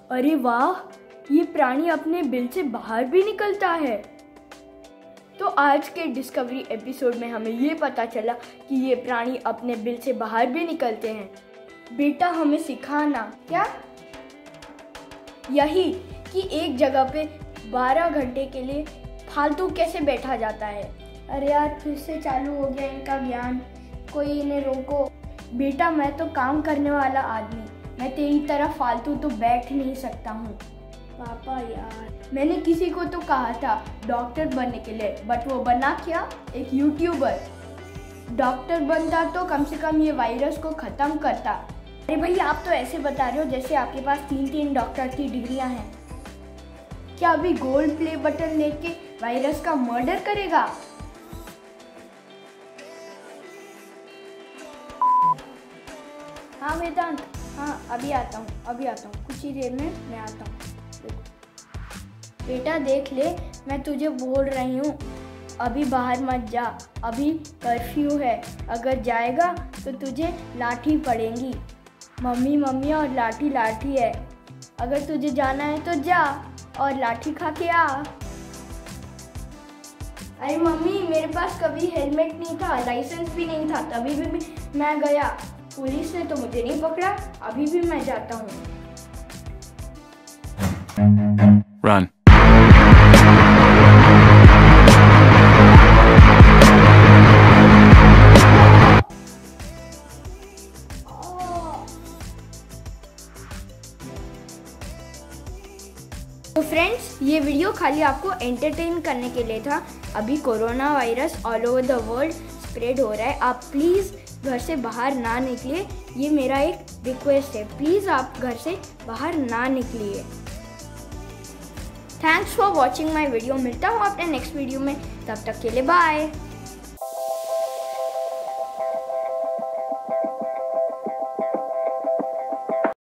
अरे वाह, ये प्राणी अपने बिल से बाहर भी निकलता है। तो आज के डिस्कवरी एपिसोड में हमें ये पता चला कि ये प्राणी अपने बिल से बाहर भी निकलते हैं। बेटा हमें सिखाना क्या यही कि एक जगह पे 12 घंटे के लिए फालतू कैसे बैठा जाता है। अरे यार, फिर से चालू हो गया इनका ज्ञान, कोई इन्हें रोको। बेटा मैं तो काम करने वाला आदमी, मैं तेरी तरह फालतू तो बैठ नहीं सकता हूँ। पापा यार, मैंने किसी को तो कहा था डॉक्टर बनने के लिए, बट वो बना क्या, एक यूट्यूबर। डॉक्टर बनता तो कम से कम ये वायरस को ख़त्म करता। अरे भैया, आप तो ऐसे बता रहे हो जैसे आपके पास 3 डॉक्टर की डिग्रियां हैं। क्या अभी गोल्ड प्ले बटन लेके वायरस का मर्डर करेगा? हाँ वेदांत, हाँ अभी आता हूँ, कुछ ही देर में मैं आता हूँ। बेटा देख ले, मैं तुझे बोल रही हूँ, अभी बाहर मत जा, अभी कर्फ्यू है। अगर जाएगा तो तुझे लाठी पड़ेगी। मम्मी और लाठी है। अगर तुझे जाना है तो जा और लाठी खा के आ। अरे मम्मी, मेरे पास कभी हेलमेट नहीं था, लाइसेंस भी नहीं था, तभी भी मैं गया। पुलिस ने तो मुझे नहीं पकड़ा, अभी भी मैं जाता हूँ। Run. तो फ्रेंड्स, ये वीडियो खाली आपको एंटरटेन करने के लिए था। अभी corona virus all over the world spread हो रहा है। आप प्लीज़ घर से बाहर ना निकलिए, ये मेरा एक रिक्वेस्ट है। प्लीज़ आप घर से बाहर ना निकलिए। Thanks for watching my video. मिलता हूँ अपने नेक्स्ट वीडियो में, तब तक के लिए बाय।